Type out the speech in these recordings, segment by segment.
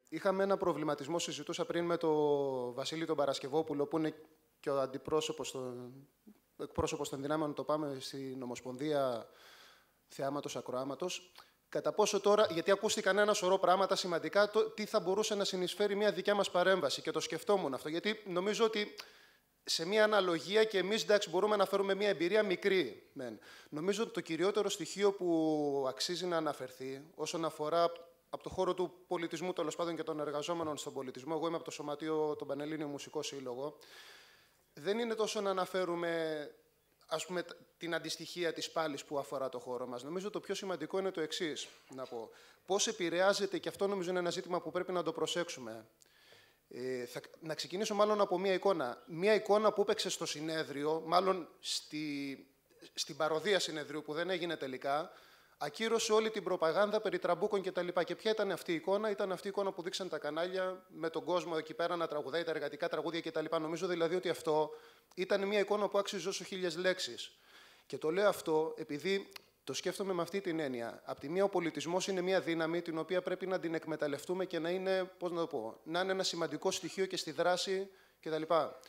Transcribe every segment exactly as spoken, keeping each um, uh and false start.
είχαμε ένα προβληματισμό, συζητούσα πριν με τον Βασίλη τον Παρασκευόπουλο, που είναι και ο αντιπρόσωπος των, εκπρόσωπος των δυνάμεων, το πάμε στην Ομοσπονδία Θεάματος Ακροάματος. Κατά πόσο τώρα, γιατί ακούστηκαν ένα σωρό πράγματα σημαντικά, το, τι θα μπορούσε να συνεισφέρει μια δικιά μας παρέμβαση. Και το σκεφτόμουν αυτό, γιατί νομίζω ότι σε μια αναλογία και εμείς, εντάξει, μπορούμε να φέρουμε μια εμπειρία μικρή. Μεν. Νομίζω ότι το κυριότερο στοιχείο που αξίζει να αναφερθεί όσον αφορά από το χώρο του πολιτισμού, τέλος πάντων, και των εργαζόμενων στον πολιτισμό, εγώ είμαι από το Σωματείο, τον Πανελλήνιο Μουσικό Σύλλογο, δεν είναι τόσο να αναφέρουμε, ας πούμε, την αντιστοιχία της πάλης που αφορά το χώρο μας. Νομίζω το πιο σημαντικό είναι το εξής, να πω. Πώς επηρεάζεται, και αυτό νομίζω είναι ένα ζήτημα που πρέπει να το προσέξουμε. Ε, θα, να ξεκινήσω μάλλον από μία εικόνα. Μία εικόνα που έπαιξε στο συνέδριο, μάλλον στη, στην παροδία συνεδρίου που δεν έγινε τελικά, ακύρωσε όλη την προπαγάνδα περί τραμπούκων κτλ. Και, και ποια ήταν αυτή η εικόνα? Ήταν αυτή η εικόνα που δείξαν τα κανάλια με τον κόσμο εκεί πέρα να τραγουδάει τα εργατικά τραγούδια κτλ. Νομίζω δηλαδή ότι αυτό ήταν μια εικόνα που άξιζε όσο χίλιες λέξεις. Και το λέω αυτό επειδή το σκέφτομαι με αυτή την έννοια. Απ' τη μία, ο πολιτισμός είναι μια δύναμη την οποία πρέπει να την εκμεταλλευτούμε και να είναι, πώς να το πω, να είναι ένα σημαντικό στοιχείο και στη δράση κτλ.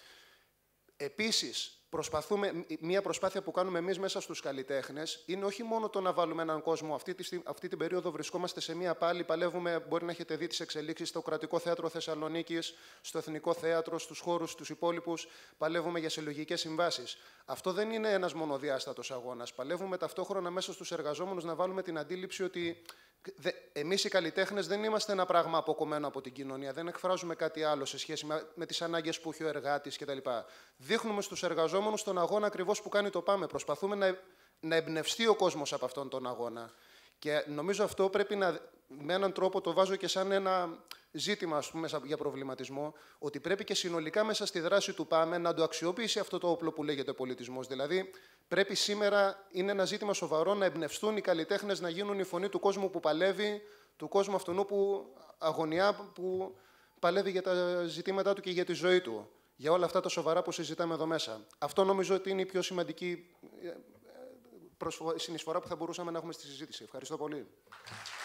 Επίσης, προσπαθούμε, μια προσπάθεια που κάνουμε εμείς μέσα στους καλλιτέχνες είναι όχι μόνο το να βάλουμε έναν κόσμο. Αυτή, τη, αυτή την περίοδο βρισκόμαστε σε μια πάλη, παλεύουμε, μπορεί να έχετε δει τις εξελίξεις στο Κρατικό Θέατρο Θεσσαλονίκης, στο Εθνικό Θέατρο, στους χώρους τους υπόλοιπους, παλεύουμε για συλλογικές συμβάσεις. Αυτό δεν είναι ένας μονοδιάστατος αγώνας. Παλεύουμε ταυτόχρονα μέσα στους εργαζόμενους να βάλουμε την αντίληψη ότι εμείς οι καλλιτέχνες δεν είμαστε ένα πράγμα αποκομμένο από την κοινωνία, δεν εκφράζουμε κάτι άλλο σε σχέση με, με τις ανάγκες που έχει ο εργάτης κτλ. Δείχνουμε στους εργαζόμενους τον αγώνα ακριβώς που κάνει το ΠΑΜΕ. Προσπαθούμε να, να εμπνευστεί ο κόσμος από αυτόν τον αγώνα. Και νομίζω αυτό πρέπει να, με έναν τρόπο το βάζω και σαν ένα ζήτημα, ας πούμε, για προβληματισμό, ότι πρέπει και συνολικά μέσα στη δράση του ΠΑΜΕ να το αξιοποιήσει αυτό το όπλο που λέγεται πολιτισμός. Δηλαδή, πρέπει σήμερα, είναι ένα ζήτημα σοβαρό, να εμπνευστούν οι καλλιτέχνες να γίνουν η φωνή του κόσμου που παλεύει, του κόσμου αυτού που αγωνιά, που παλεύει για τα ζητήματά του και για τη ζωή του. Για όλα αυτά τα σοβαρά που συζητάμε εδώ μέσα. Αυτό νομίζω ότι είναι η πιο σημαντική συνεισφορά που θα μπορούσαμε να έχουμε στη συζήτηση. Ευχαριστώ πολύ.